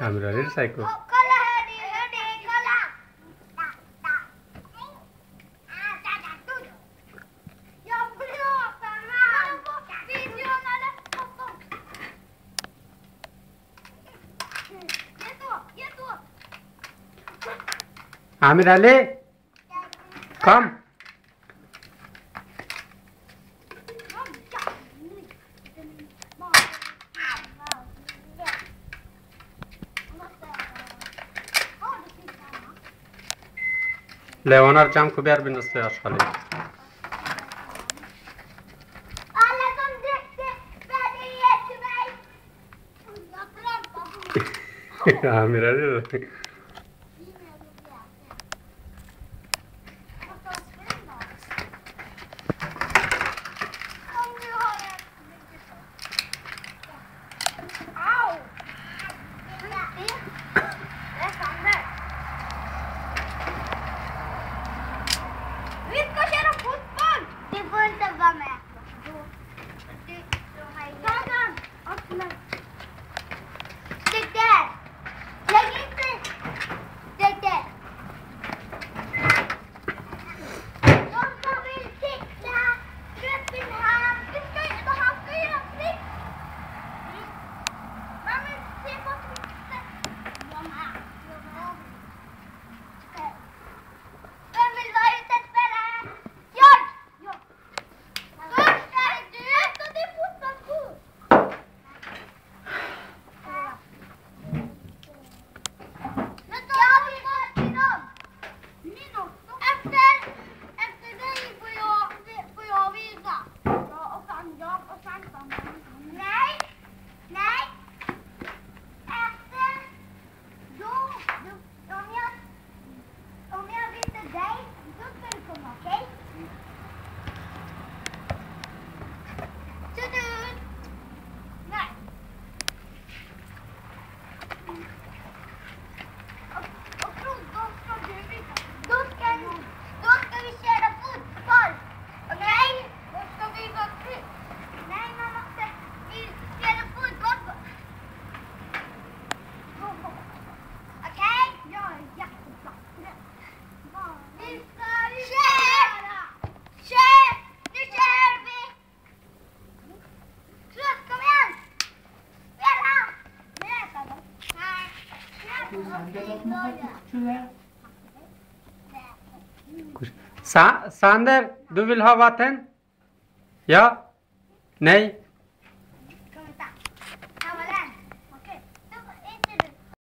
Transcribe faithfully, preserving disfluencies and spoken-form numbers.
Amira, är det psycho? Kolla hörni, hörni, kolla! Jag pratar med videon eller foton. Ge så, ge så. Amira, le! Kom! Leonar cam खूप यार बिनसते आजकाल Alla som dricker väljer ge till mig. Jag pratar på. Ja, mira det. Sa Sander, du vill ha vatten? Ja? Nej?